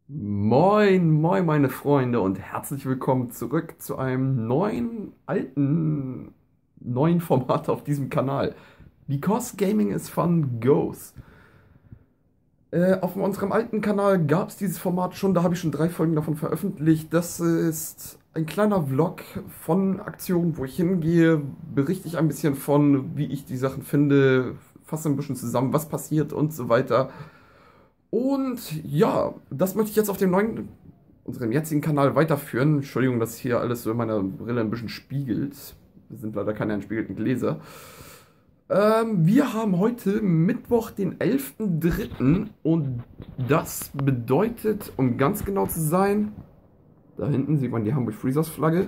Moin, moin meine Freunde und herzlich willkommen zurück zu einem neuen Format auf diesem Kanal. Because Gaming is Fun goes. Auf unserem alten Kanal gab es dieses Format schon, da habe ich schon 3 Folgen davon veröffentlicht. Das ist ein kleiner Vlog von Aktionen, wo ich hingehe, berichte ich ein bisschen von, wie ich die Sachen finde, fasse ein bisschen zusammen, was passiert und so weiter. Und ja, das möchte ich jetzt auf unserem jetzigen Kanal weiterführen. Entschuldigung, dass hier alles so in meiner Brille ein bisschen spiegelt. Wir sind leider keine entspiegelten Gläser. Wir haben heute Mittwoch, den 11.03. und das bedeutet, um ganz genau zu sein, da hinten sieht man die Hamburg Freezers Flagge.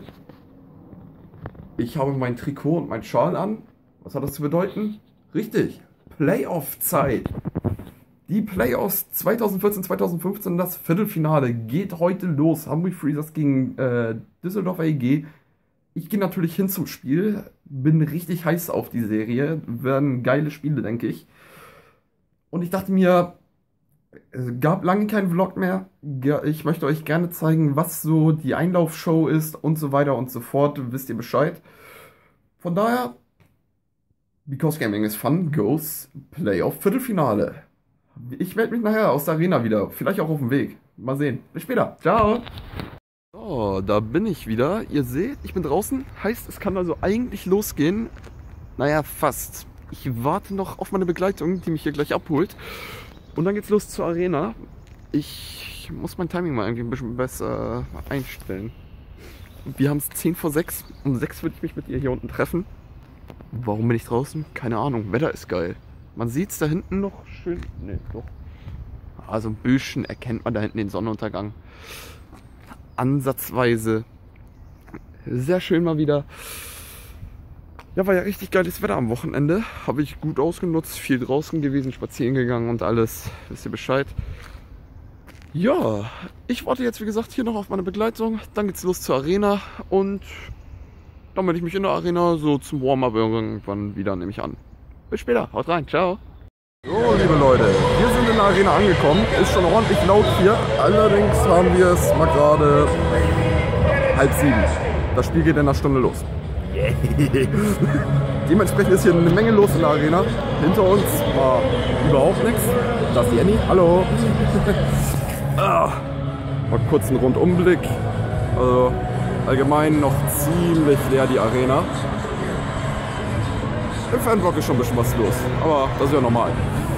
Ich habe mein Trikot und mein Schal an. Was hat das zu bedeuten? Richtig, Playoff-Zeit. Die Playoffs 2014-2015, das Viertelfinale geht heute los. Hamburg Freezers gegen Düsseldorf AEG. Ich gehe natürlich hin zum Spiel, bin richtig heiß auf die Serie, werden geile Spiele, denke ich. Und ich dachte mir, es gab lange keinen Vlog mehr. Ich möchte euch gerne zeigen, was so die Einlaufshow ist und so weiter und so fort. Wisst ihr Bescheid. Von daher, Because Gaming is Fun goes Playoff Viertelfinale. Ich melde mich nachher aus der Arena wieder. Vielleicht auch auf dem Weg. Mal sehen. Bis später. Ciao. So, da bin ich wieder. Ihr seht, ich bin draußen. Heißt, es kann also eigentlich losgehen. Naja, fast. Ich warte noch auf meine Begleitung, die mich hier gleich abholt. Und dann geht's los zur Arena. Ich muss mein Timing mal irgendwie ein bisschen besser einstellen. Wir haben es 10 vor 6. Um 6 würde ich mich mit ihr hier unten treffen. Warum bin ich draußen? Keine Ahnung. Wetter ist geil. Man sieht es da hinten noch schön. Ne, doch. Also ein bisschen erkennt man da hinten den Sonnenuntergang. Ansatzweise. Sehr schön mal wieder. Ja, war ja richtig geiles Wetter am Wochenende. Habe ich gut ausgenutzt. Viel draußen gewesen, spazieren gegangen und alles. Wisst ihr Bescheid? Ja, ich warte jetzt wie gesagt hier noch auf meine Begleitung. Dann geht's los zur Arena. Und dann melde ich mich in der Arena so zum Warm-up irgendwann wieder, nehme ich an. Bis später, haut rein, ciao. So, liebe Leute, wir sind in der Arena angekommen. Ist schon ordentlich laut hier. Allerdings haben wir es mal gerade 6:30. Das Spiel geht in einer Stunde los. Dementsprechend ist hier eine Menge los in der Arena. Hinter uns war überhaupt nichts. Da ist die Annie. Hallo. Mal kurz einen Rundumblick. Also allgemein noch ziemlich leer die Arena. Im Fanblock ist schon ein bisschen was los, aber das ist ja normal.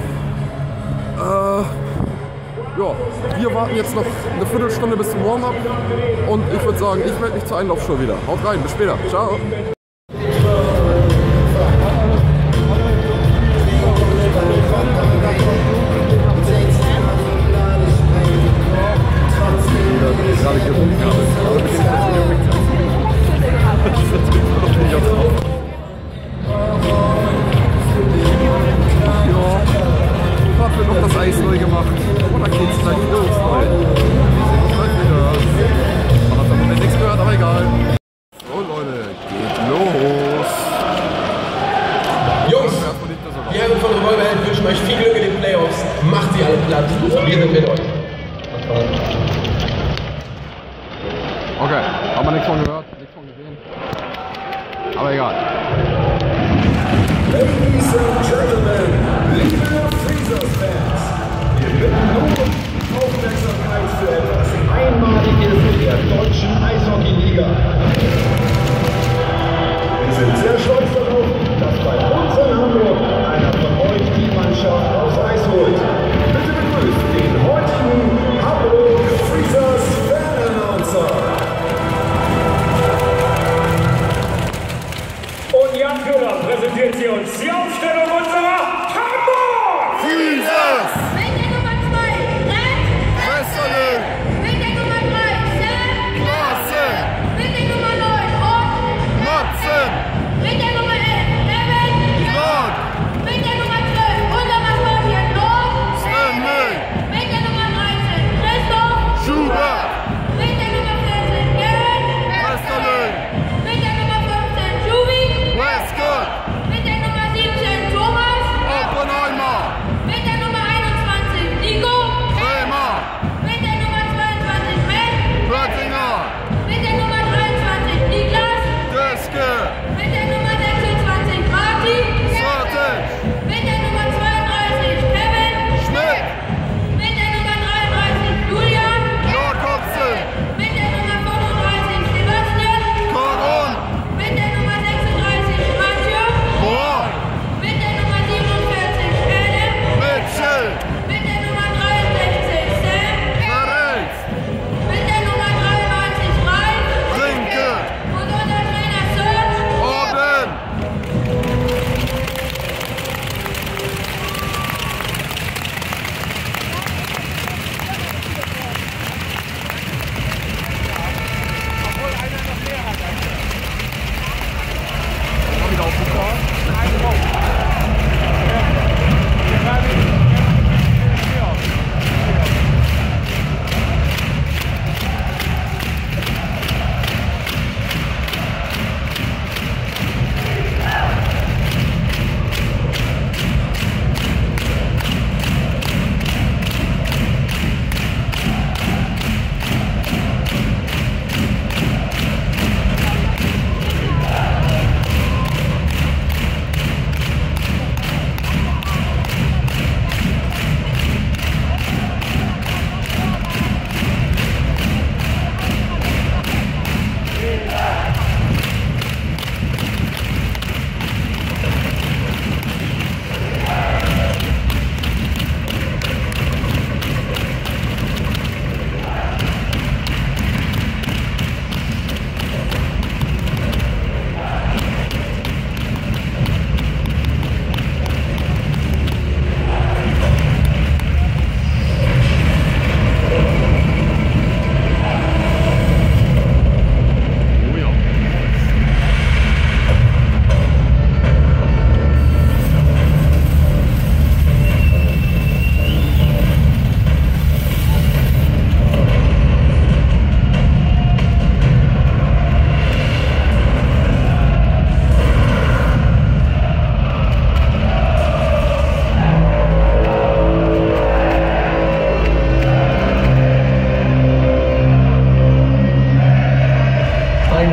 Ja, wir warten jetzt noch eine Viertelstunde bis zum Warm-up und ich würde sagen, ich melde mich zur Einlaufshow wieder. Haut rein, bis später. Ciao. Gerade gewunken habe. Gerade wird noch das Eis neu gemacht. Und dann geht's gleich los, Leute. Wir sehen uns gleich wieder. Man hat davon nichts gehört, aber egal. So, Leute, geht los. Jungs, die Herren von Revolverheld wünschen euch viel Glück in den Playoffs. Macht sie alle platt. Wir sind mit euch. Okay, haben wir nichts von gehört, nichts von gesehen. Aber egal. Ladies and Gentlemen, liebe Freezers-Fans, wir bitten nun um Aufmerksamkeit für etwas Einmaliges in der deutschen Eishockey-Liga. Wir sind sehr stolz darauf, dass bei uns in Hamburg einer von euch die Mannschaft aufs Eis holt. Bitte begrüßt den heutigen Hamburg Freezers Fan-Announcer.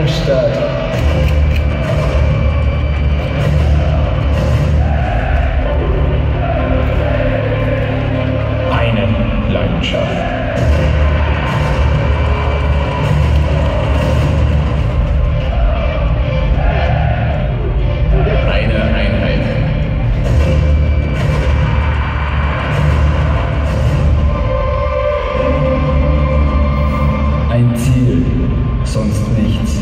Darmstadt. Eine Leidenschaft. Eine Einheit. Ein Ziel, sonst nichts.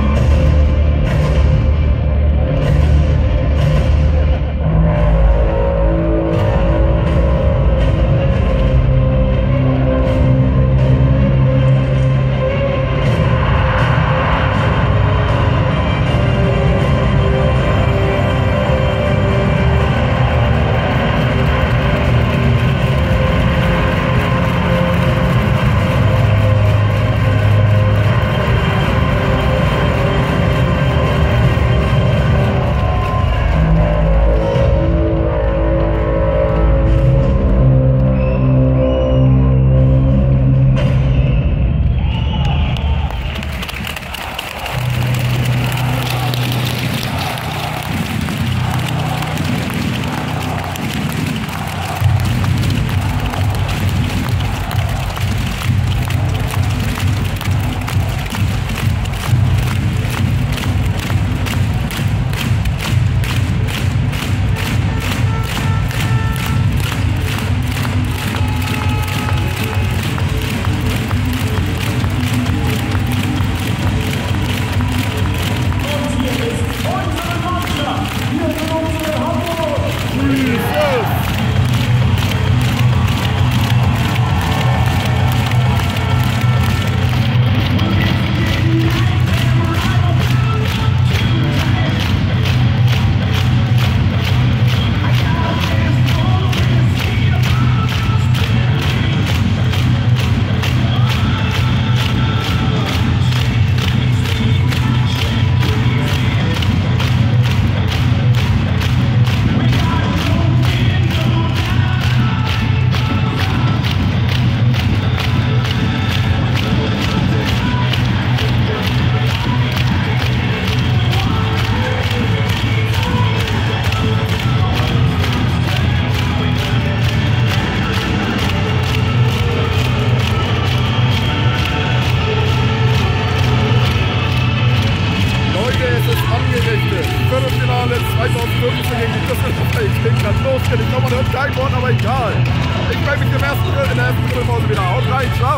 Viertelfinale 2015 gegen die Düsseldorfer. Ich denke, das losgeht. Ich glaube, man hört kein Wort, aber egal. Ich melde mich in der ersten Drittelpause wieder. Haut rein, ciao.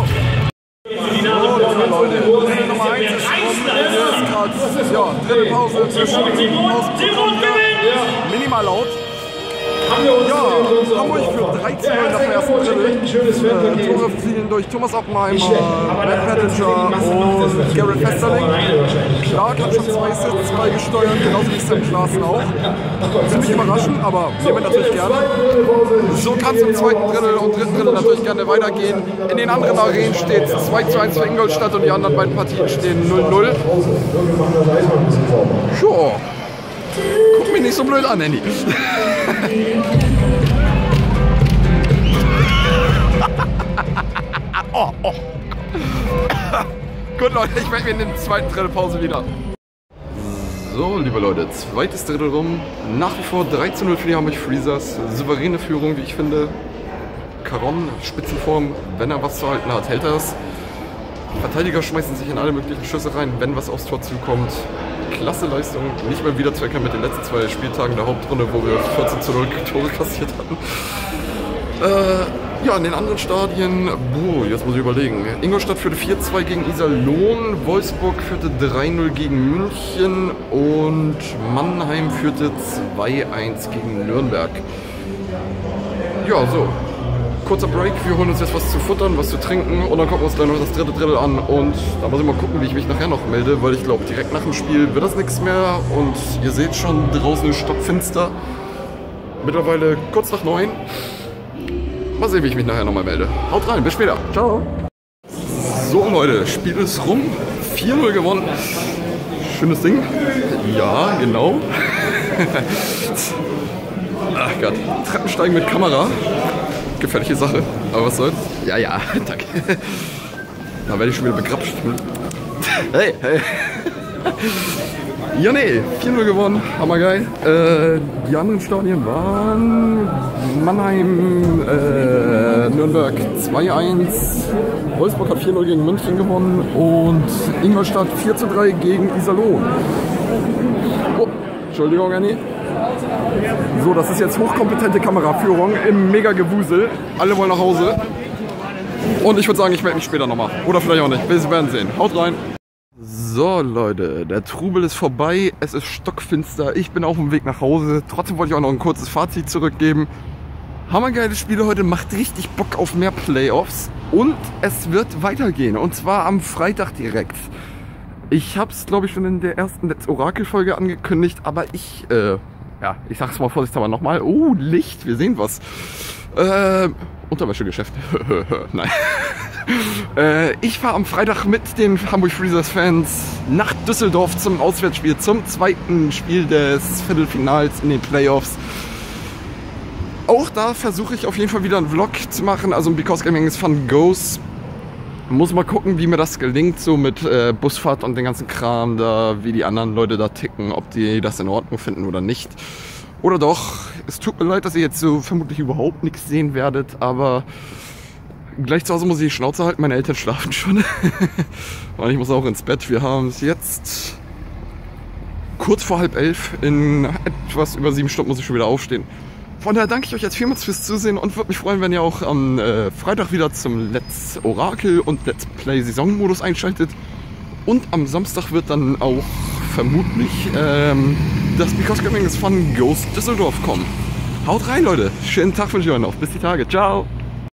So, Leute, Nummer 1 ist gerade, ja, Drittelpause zwischen minimal laut. Ja, Hamburg für 13 nach dem ersten Drittel. Tore fielen durch Thomas Oppenheimer, Matt Pettinger und Garrett Festerling. Clark hat schon 2 Assists beigesteuert, genauso wie Sam Klaassen auch. Ziemlich überraschend, aber nehmen wir natürlich gerne. So kann es im zweiten Drittel und dritten Drittel natürlich gerne weitergehen. In den anderen Arenen steht es 2:1 für Ingolstadt und die anderen beiden Partien stehen 0:0. Jo. Guck mich nicht so blöd an, Andy. Oh, oh. Gut, Leute, ich melde mich in der zweiten Drittelpause wieder. So, liebe Leute, zweites Drittel rum. Nach wie vor 13:0 für die Hamburg Freezers. Souveräne Führung, wie ich finde. Caron, Spitzenform, wenn er was zu halten hat, hält er es. Verteidiger schmeißen sich in alle möglichen Schüsse rein, wenn was aufs Tor zukommt. Klasse Leistung, nicht mehr wieder zu erkennen mit den letzten 2 Spieltagen der Hauptrunde, wo wir 14:0 Tore kassiert hatten. Ja, in den anderen Stadien, jetzt muss ich überlegen. Ingolstadt führte 4:2 gegen Iserlohn, Wolfsburg führte 3:0 gegen München und Mannheim führte 2:1 gegen Nürnberg. Ja, so. Kurzer Break, wir holen uns jetzt was zu futtern, was zu trinken und dann gucken wir uns gleich noch das dritte Drittel an und da muss ich mal gucken, wie ich mich nachher noch melde, weil ich glaube, direkt nach dem Spiel wird das nichts mehr und ihr seht schon, draußen ist stockfinster. Mittlerweile kurz nach 9. Mal sehen, wie ich mich nachher nochmal melde. Haut rein, bis später. Ciao. So Leute, Spiel ist rum. 4:0 gewonnen. Schönes Ding. Ja, genau. Ach Gott, Treppensteigen mit Kamera. Gefährliche Sache, aber was soll's? Ja, danke. Da werde ich schon wieder begrapscht. Hey. Ja, nee, 4-0 gewonnen, hammergeil. Die anderen Stadien waren Mannheim, Nürnberg 2-1, Wolfsburg hat 4-0 gegen München gewonnen und Ingolstadt 4-3 gegen Iserlohn. Oh, Entschuldigung, Annie. So, das ist jetzt hochkompetente Kameraführung im Mega-Gewusel. Alle wollen nach Hause. Und ich würde sagen, ich melde mich später nochmal. Oder vielleicht auch nicht. Wir werden sehen. Haut rein. So Leute, der Trubel ist vorbei, es ist stockfinster, ich bin auf dem Weg nach Hause. Trotzdem wollte ich auch noch ein kurzes Fazit zurückgeben. Hammergeiles Spiel heute, macht richtig Bock auf mehr Playoffs und es wird weitergehen und zwar am Freitag direkt. Ich habe es glaube ich schon in der ersten Let's Orakel-Folge angekündigt, aber ich sag's mal vorsichtshalber nochmal. Oh, Licht, wir sehen was. Unterwäschegeschäft. Nein. Ich fahre am Freitag mit den Hamburg Freezers Fans nach Düsseldorf zum Auswärtsspiel, zum zweiten Spiel des Viertelfinals in den Playoffs. Auch da versuche ich auf jeden Fall wieder einen Vlog zu machen, also ein Because Gaming is Fun Goes. Muss mal gucken, wie mir das gelingt, so mit Busfahrt und den ganzen Kram da, wie die anderen Leute da ticken, ob die das in Ordnung finden oder nicht. Oder doch, es tut mir leid, dass ihr jetzt so vermutlich überhaupt nichts sehen werdet, aber gleich zu Hause muss ich die Schnauze halten, meine Eltern schlafen schon. Und ich muss auch ins Bett. Wir haben es jetzt kurz vor 10:30. In etwas über 7 Stunden muss ich schon wieder aufstehen. Von daher danke ich euch jetzt vielmals fürs Zusehen und würde mich freuen, wenn ihr auch am Freitag wieder zum Let's Orakel und Let's Play Saisonmodus einschaltet. Und am Samstag wird dann auch vermutlich das Because Gaming is Fun Goes Düsseldorf kommen. Haut rein, Leute. Schönen Tag wünsche ich euch noch. Bis die Tage. Ciao.